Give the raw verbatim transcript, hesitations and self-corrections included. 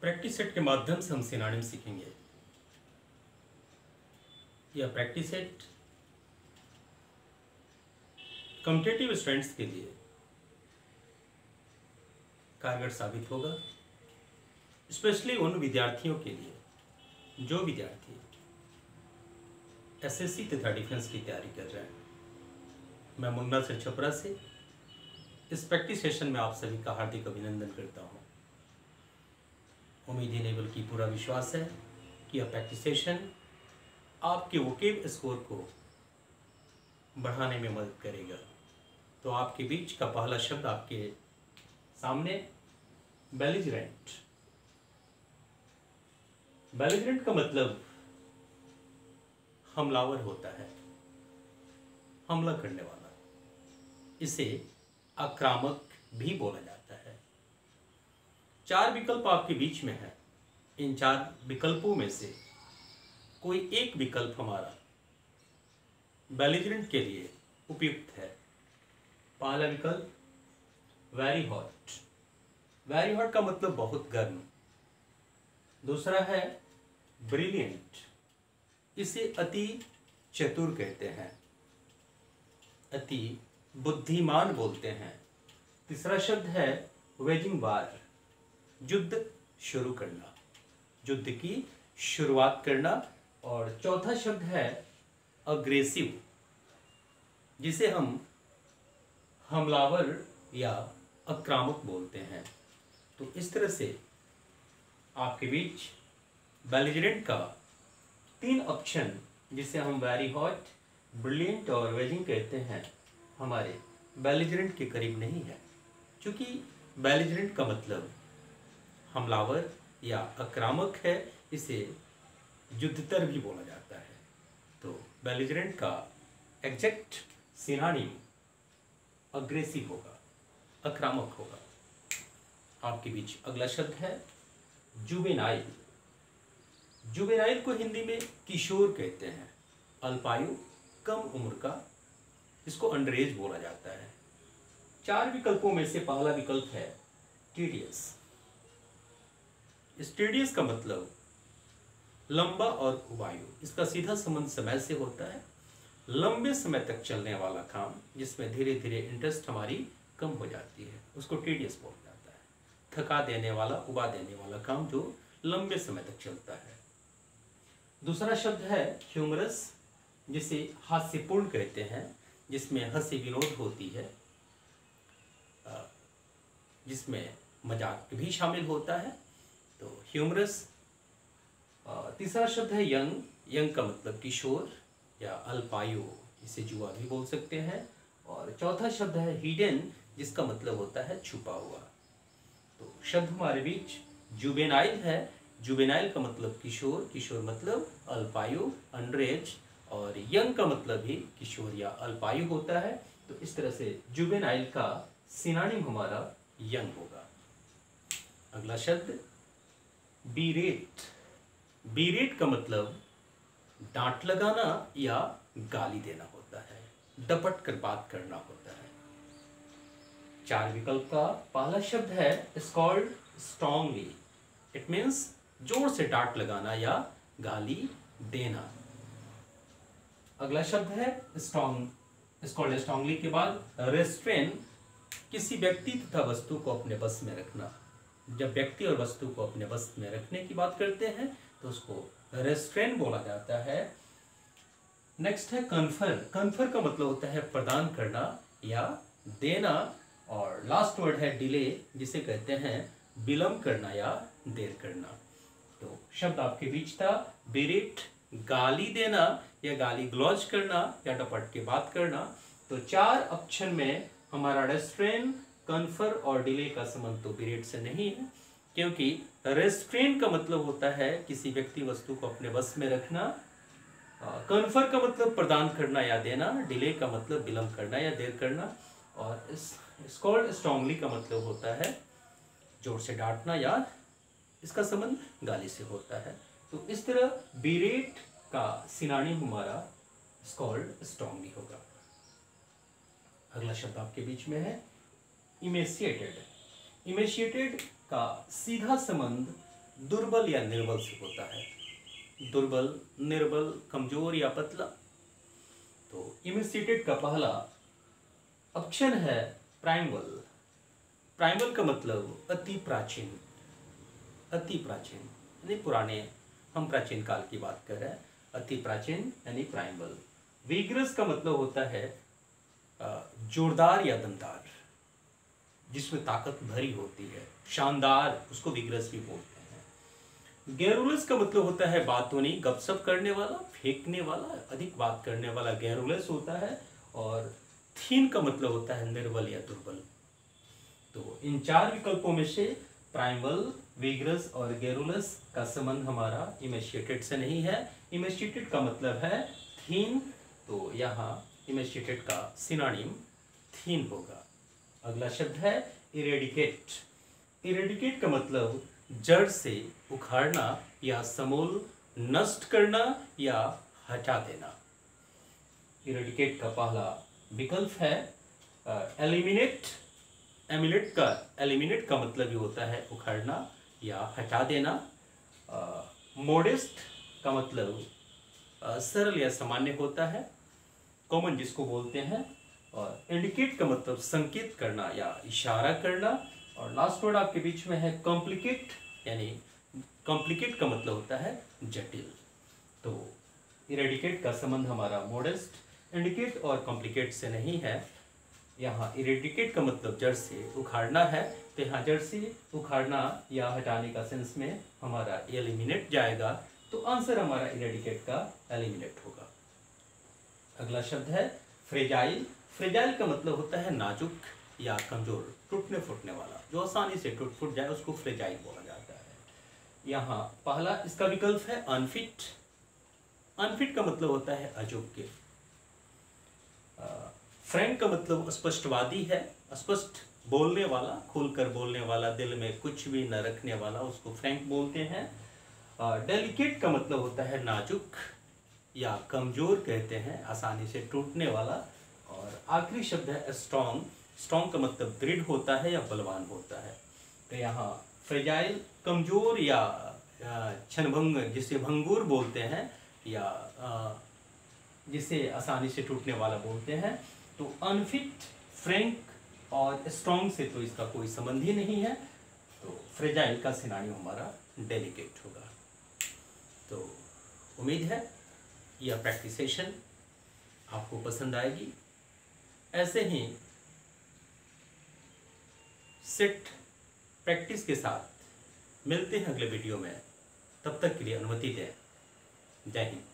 Practice set के माध्यम से हम सिनोनिम सीखेंगे। यह प्रैक्टिस सेट कॉम्पिटिटिव स्टूडेंट्स के लिए कारगर साबित होगा, स्पेशली उन विद्यार्थियों के लिए जो विद्यार्थी एसएससी तथा डिफेंस की तैयारी कर रहे हैं। मैं मुन्ना से छपरा से इस प्रैक्टिस सेशन में आप सभी का हार्दिक अभिनंदन करता हूं। उम्मीद ही नहीं बल्कि पूरा विश्वास है कि यह प्रैक्टिस सेशन आपके वोकेब स्कोर को बढ़ाने में मदद करेगा। तो आपके बीच का पहला शब्द आपके सामने बेलिजरेंट। बेलिजरेंट का मतलब हमलावर होता है, हमला करने वाला। इसे आक्रामक भी बोला जाता है। चार विकल्प आपके बीच में है। इन चार विकल्पों में से कोई एक विकल्प हमारा बेलिजरेंट के लिए उपयुक्त है। पहला विकल्प वेरी हॉट। वेरी हॉट का मतलब बहुत गर्म। दूसरा है ब्रिलियंट, इसे अति चतुर कहते हैं, अति बुद्धिमान बोलते हैं। तीसरा शब्द है वेजिंग वार, युद्ध शुरू करना, युद्ध की शुरुआत करना। और चौथा शब्द है अग्रेसिव, जिसे हम हमलावर या आक्रामक बोलते हैं। तो इस तरह से आपके बीच बेलिजरेंट का तीन ऑप्शन, जिसे हम वेरी हॉट, ब्रिलियंट और वेजिंग कहते हैं, हमारे बेलिजरेंट के करीब नहीं है। क्योंकि बेलिजरेंट का मतलब हमलावर या आक्रामक है, इसे युद्धतर भी बोला जाता है। तो बेलिजरेंट का एग्जैक्ट सिनोनिम अग्रेसिव होगा, आक्रामक होगा। आपके बीच अगला शब्द है जुवेनाइल। जुवेनाइल को हिंदी में किशोर कहते हैं, अल्पायु, कम उम्र का, इसको अंडरेज बोला जाता है। चार विकल्पों में से पहला विकल्प है टीडियस। टीडियस का मतलब लंबा और उबायु। इसका सीधा संबंध समय से होता है। लंबे समय तक चलने वाला काम, जिसमें धीरे धीरे इंटरेस्ट हमारी कम हो जाती है, उसको टीडियस बोला जाता है। थका देने वाला, उबा देने वाला काम जो लंबे समय तक चलता है। दूसरा शब्द है ह्यूमरस, जिसे हास्यपूर्ण कहते हैं, जिसमें हंसी विनोद होती है, जिसमें मजाक भी शामिल होता है। तो ह्यूमरस। तीसरा शब्द है यंग। यंग का मतलब किशोर या अल्पायु, इसे युवा भी बोल सकते हैं। और चौथा शब्द है हिडन, जिसका मतलब होता है छुपा हुआ। तो शब्द हमारे बीच जुवेनाइल है। जुवेनाइल का मतलब किशोर, किशोर मतलब अल्पायु, अंडरेज, और यंग का मतलब भी किशोर या अल्पायु होता है। तो इस तरह से जुवेनाइल का सिनोनिम हमारा यंग होगा। अगला शब्द बीरेट। बीरेट का मतलब डांट लगाना या गाली देना होता है, डपट कर बात करना होता है। चार विकल्प का पहला शब्द है स्कॉल्ड स्ट्रांगली। इट मीन्स जोर से डांट लगाना या गाली देना। अगला शब्द है स्ट्रॉन्ग। स्कॉल्ड स्ट्रांगली के बाद रेस्ट्रेन, किसी व्यक्ति तथा वस्तु को अपने बस में रखना। जब व्यक्ति और वस्तु को अपने बस में रखने की बात करते हैं तो उसको रेस्ट्रेन बोला जाता है। नेक्स्ट है कन्फर। कन्फर का मतलब होता है प्रदान करना या देना। और लास्ट वर्ड है डिले, जिसे कहते हैं विलंब करना या देर करना। तो शब्द आपके बीच था बेरेट, गाली देना या गाली ग्लॉज करना या डपट के बात करना। तो चार ऑप्शन में हमारा रेस्ट्रेन, कन्फर और डिले का संबंध तो बेरेट से नहीं है, क्योंकि रेस्ट्रेन का मतलब होता है किसी व्यक्ति वस्तु को अपने बस में रखना। कन्फर का मतलब प्रदान करना या देना। डिले का मतलब विलंब करना या देर करना। और स्कॉल्ड स्ट्रांगली का मतलब होता है जोर से डांटना या इसका संबंध गाली से होता है। तो इस तरह बीरेट का सिनोनिम हमारा स्कॉल्ड स्ट्रांगली होगा। अगला शब्द आपके बीच में है इमेशिएटेड। इमेशिएटेड का सीधा संबंध दुर्बल या निर्बल से होता है। दुर्बल, निर्बल, कमजोर या पतला। तो इमेसिएटेड का पहला ऑप्शन है प्राइमल। प्राइमल का मतलब अति प्राचीन, अति प्राचीन यानी पुराने, हम प्राचीन काल की बात कर रहे हैं, अति प्राचीन यानी प्राइमल। विग्रस का मतलब होता है जोरदार या दमदार, जिसमें ताकत भरी होती है, शानदार, उसको विग्रस भी बोलते हैं। गैरुलस का मतलब होता है बातोनी, गपशप करने वाला, फेंकने वाला, अधिक बात करने वाला गैरुलस होता है। और थीन का मतलब होता है निर्बल या दुर्बल। तो इन चार विकल्पों में से प्राइमल, विग्रस और गैरुलस का संबंध हमारा इमेशिएटेड से नहीं है। इमेशिएटेड का मतलब है थीन, तो यहाँ इमेशिएटेड का सिनोनिम थीन होगा। अगला शब्द है इरेडिकेट। इरेडिकेट का मतलब जड़ से उखाड़ना या समूल नष्ट करना या हटा देना। इरेडिकेट का पहला विकल्प है एलिमिनेट। एमिनेट का एलिमिनेट का मतलब भी होता है उखाड़ना या हटा देना। मोडेस्ट का मतलब uh, सरल या सामान्य होता है, कॉमन जिसको बोलते हैं। और इंडिकेट का मतलब संकेत करना या इशारा करना। और लास्ट वर्ड आपके बीच में है कॉम्प्लिकेट, यानी कॉम्प्लिकेट का मतलब होता है जटिल। तो इरेडिकेट का संबंध हमारा मोडेस्ट, इंडिकेट और कॉम्प्लिकेट से नहीं है। यहाँ इरेडिकेट का मतलब जड़ से उखाड़ना है, तो यहाँ जड़ से उखाड़ना या हटाने का सेंस में हमारा एलिमिनेट जाएगा। तो आंसर हमारा इरेडिकेट का एलिमिनेट होगा। अगला शब्द है फ्रेजाइल। फ्रेजाइल का मतलब होता है नाजुक या कमजोर, टूटने फूटने वाला, जो आसानी से टूट फूट जाए उसको फ्रेजाइल बोला जाता है। यहाँ पहला इसका विकल्प है अनफिट। अनफिट का मतलब होता है अयोग्य। फ्रैंक का मतलब स्पष्टवादी है, स्पष्ट बोलने वाला, खुलकर बोलने वाला, दिल में कुछ भी न रखने वाला, उसको फ्रैंक बोलते हैं। डेलिकेट का मतलब होता है नाजुक या कमजोर कहते हैं, आसानी से टूटने वाला। और आखिरी शब्द है स्ट्रॉन्ग। स्ट्रॉन्ग का मतलब दृढ़ होता है या बलवान होता है। तो यहाँ फ्रेजाइल कमजोर या क्षणभंग, जिसे भंगुर बोलते हैं, या जिसे आसानी से टूटने वाला बोलते हैं। तो अनफिट, फ्रैंक और स्ट्रॉन्ग से तो इसका कोई संबंध ही नहीं है। तो फ्रेजाइल का सिनोनिम हमारा डेलिकेट होगा। तो उम्मीद है यह प्रैक्टिस सेशन आपको पसंद आएगी। ऐसे ही सेट प्रैक्टिस के साथ मिलते हैं अगले वीडियो में। तब तक के लिए अनुमति दें। जय हिंद।